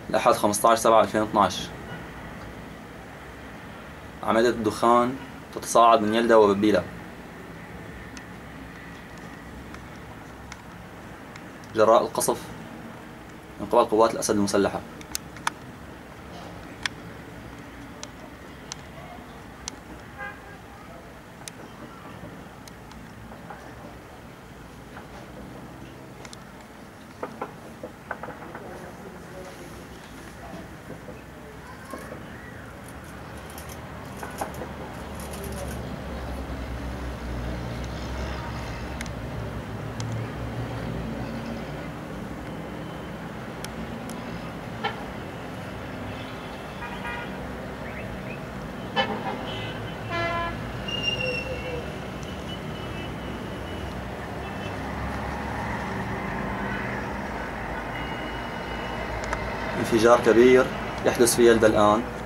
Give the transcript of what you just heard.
لأحد 15/7/2012. عملية الدخان تتصاعد من يلدة وببيلة جراء القصف من قبل قوات الأسد المسلحة. انفجار كبير يحدث في يلدة الآن.